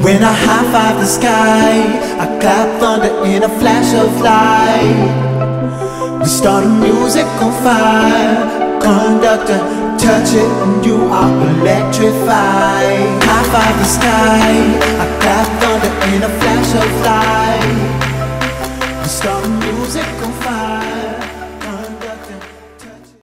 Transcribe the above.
When I high five the sky, I clap thunder in a flash of light. We start music on fire. Conductor, touch it and you are electrified. High five the sky, I clap thunder in a flash of light. We start music on fire.